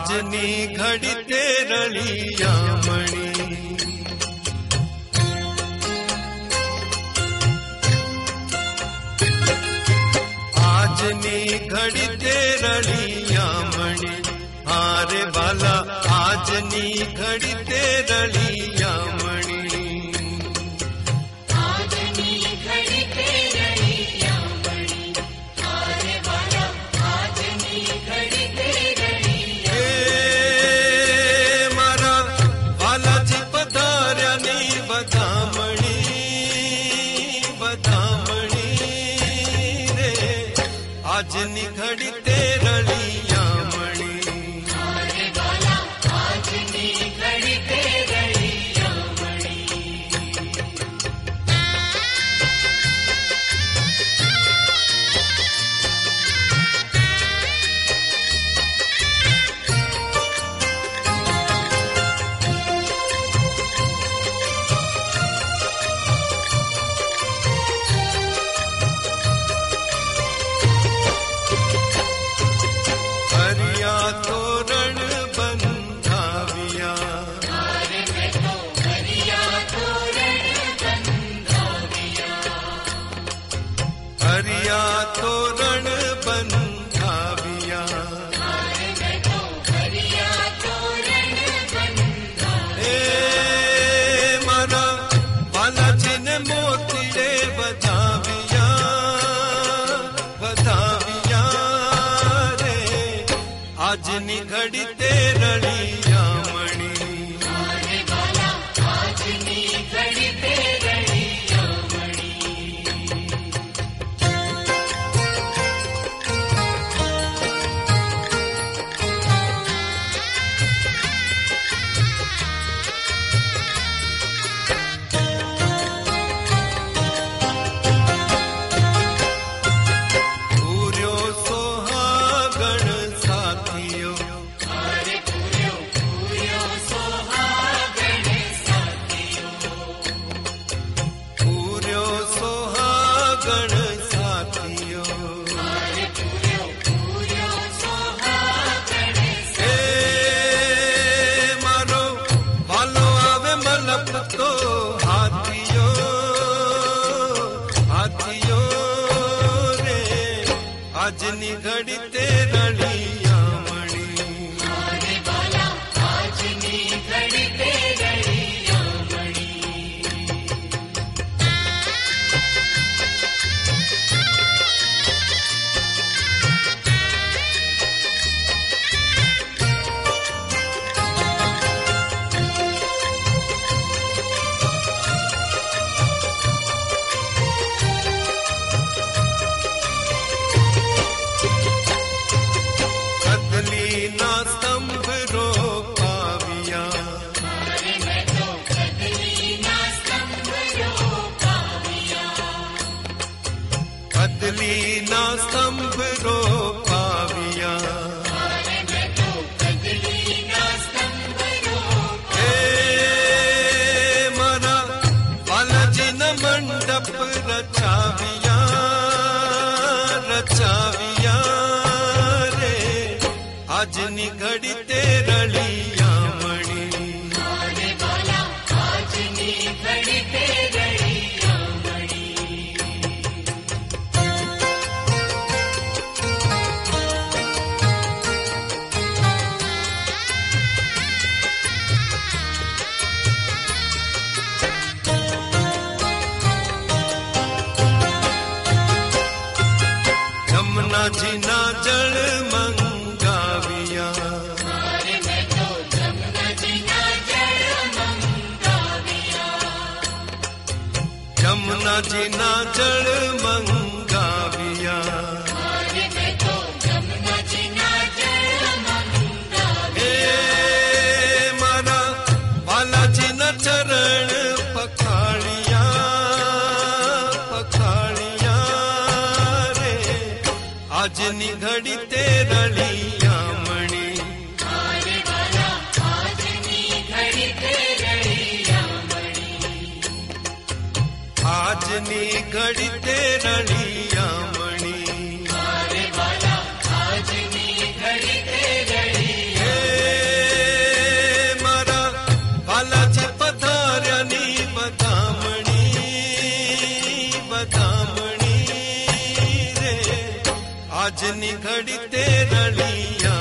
આજની ઘડી તે રળિયામણી, આજની ઘડી તે રળિયામણી, હારે વાલા આજની ઘડી તે રળિયામણી. આજની ઘડી તે રળિયામણી, આજની ઘડી તે રળિયામણી. તોરણ બંધાવ્યા, હરિયા તોરણ બંધાવ્યા, એ મારા બાલાજીને મોતીડે વધાવ્યા, વધાવ્યા રે. આજની ઘડી તે રળિયામણી, આજની ઘડી તે રળિયામણી. પૂર્યો સોહાગણ સાથીઓ, પૂર્યો સોહાગણ સાથીઓ, એ મારો વાલો આવે મલપતો હાથીઓ, હાથીઓ રે. આજની ઘડી તે રળિયામણી, આજની ઘડી તે રળિયામણી. કદલીના સ્તંભ રોપાવ્યા, કદલીના સ્તંભ રોપાવ્યા, એ મારા બાલાજીના મંડપ રચાવ્યા, રચાવ્યા રે. આજની ઘડી તે રળિયામણી, આજની ઘડી તે રળિયામણી. જમનાજીના જળ મંગાવ્યા, જમનાજીના જળ મંગાવ્યા, એ મારા બાલાજીના ચરણ પખાળિયા, પખાળિયા રે. આજની ઘડી તે રળિયામણી, આજની ઘડી તે રળિયામણી. આજની ઘડી તે રળિયામણી, આજની ઘડી તે રળિયામણી. આજની ઘડી તે રળિયા